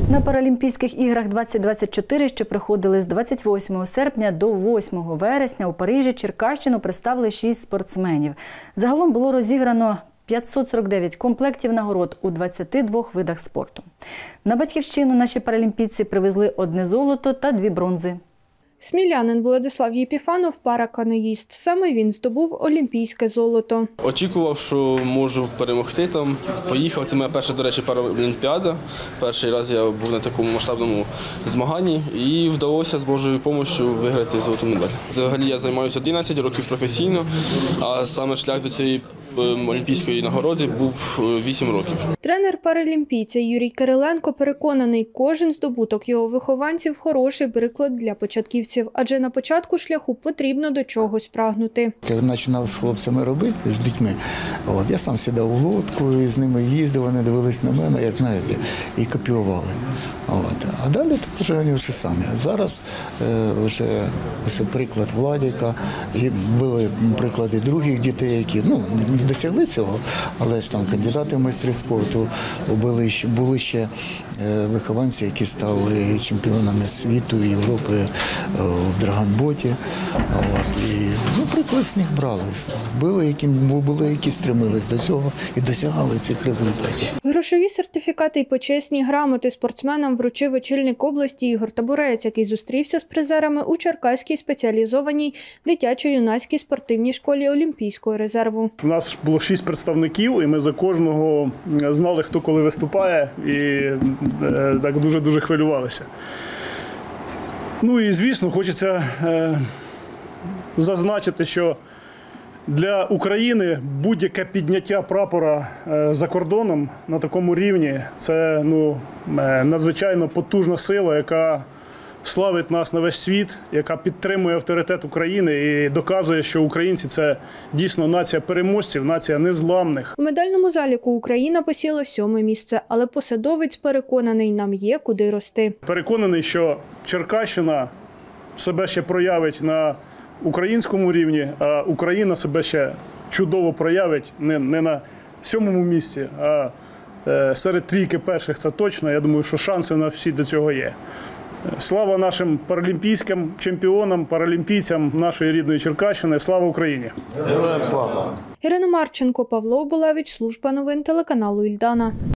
На Паралімпійських іграх 2024, що проходили з 28 серпня до 8 вересня у Парижі, Черкащину представили 6 спортсменів. Загалом було розіграно 549 комплектів нагород у 22 видах спорту. На Батьківщину наші паралімпійці привезли 1 золото та 2 бронзи. Смілянин Владислав Єпіфанов – параканоїст. Саме він здобув олімпійське золото. Очікував, що можу перемогти там. Поїхав. Це моя перша, до речі, паралімпіада. Перший раз я був на такому масштабному змаганні і вдалося з Божою допомогою виграти золоту медаль. Взагалі я займаюся 11 років професійно, а саме шлях до цієї олімпійської нагороди був 8 років. Тренер паралімпійця Юрій Кириленко переконаний, кожен здобуток його вихованців – хороший приклад для початківців, адже на початку шляху потрібно до чогось прагнути. Я починав з хлопцями робити, з дітьми. Я сам сідав в лодку і з ними їздив, вони дивились на мене, як знаєте, і копіювали. А далі так вже вони вже самі. Зараз вже ось приклад Владіка, і були приклади других дітей, які досягли цього, але там кандидати в майстри спорту, були ще вихованці, які стали чемпіонами світу і Європи в драгонботі. Приклад з них брали. Були, які стремились до цього і досягали цих результатів. Грошові сертифікати і почесні грамоти спортсменам вручив очільник області Ігор Табурець, який зустрівся з призерами у Черкаській спеціалізованій дитячо-юнацькій спортивній школі Олімпійського резерву. У нас було 6 представників, і ми за кожного знали, хто коли виступає, і так дуже-дуже хвилювалися. І, звісно, хочеться зазначити, що для України будь-яке підняття прапора за кордоном на такому рівні – це надзвичайно потужна сила, яка славить нас на весь світ, яка підтримує авторитет України і доказує, що українці – це дійсно нація переможців, нація незламних. У медальному заліку Україна посіла 7-е місце, але посадовець переконаний, нам є куди рости. Переконаний, що Черкащина себе ще проявить на українському рівні, а Україна себе ще чудово проявить не на 7-му місці, а серед трійки перших, це точно. Я думаю, що шанси на всі до цього є. Слава нашим паралімпійським чемпіонам, паралімпійцям нашої рідної Черкащини. Слава Україні! Героям слава! Ірина Марченко, Павло Булевич, служба новин телеканалу «Ільдана».